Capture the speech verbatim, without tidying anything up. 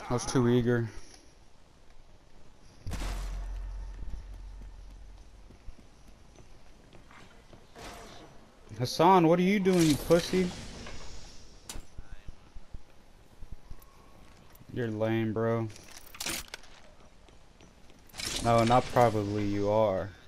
I was too eager. Hassan, what are you doing, you pussy? You're lame, bro. No, not probably, you are.